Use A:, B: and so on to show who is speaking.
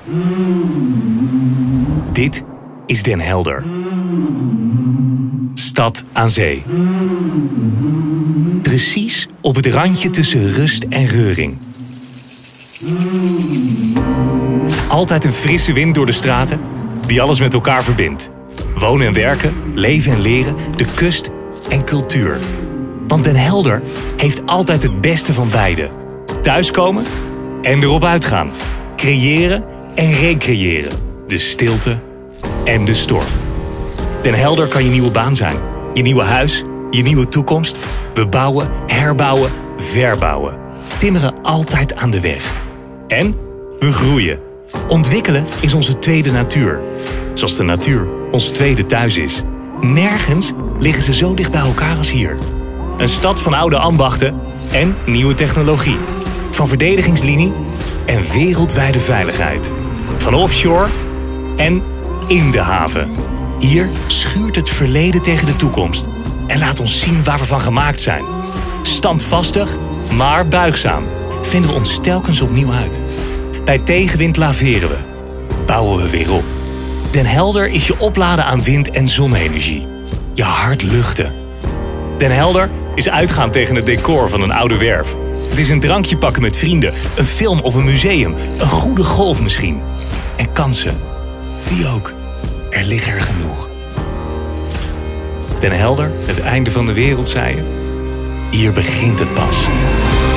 A: Dit is Den Helder. Stad aan zee. Precies op het randje tussen rust en reuring. Altijd een frisse wind door de straten die alles met elkaar verbindt. Wonen en werken, leven en leren, de kust en cultuur. Want Den Helder heeft altijd het beste van beide. Thuiskomen en erop uitgaan. Creëren en recreëren. De stilte en de storm. Den Helder kan je nieuwe baan zijn. Je nieuwe huis, je nieuwe toekomst. We bouwen, herbouwen, verbouwen. Timmeren altijd aan de weg. En we groeien. Ontwikkelen is onze tweede natuur. Zoals de natuur ons tweede thuis is. Nergens liggen ze zo dicht bij elkaar als hier. Een stad van oude ambachten en nieuwe technologie. Van verdedigingslinie en wereldwijde veiligheid. Van offshore en in de haven. Hier schuurt het verleden tegen de toekomst. En laat ons zien waar we van gemaakt zijn. Standvastig, maar buigzaam. Vinden we ons telkens opnieuw uit. Bij tegenwind laveren we. Bouwen we weer op. Den Helder is je opladen aan wind- en zonne-energie. Je hart luchten. Den Helder is uitgaan tegen het decor van een oude werf. Het is een drankje pakken met vrienden, een film of een museum, een goede golf misschien. En kansen. Die ook. Er liggen er genoeg. Den Helder, het einde van de wereld, zei je. Hier begint het pas.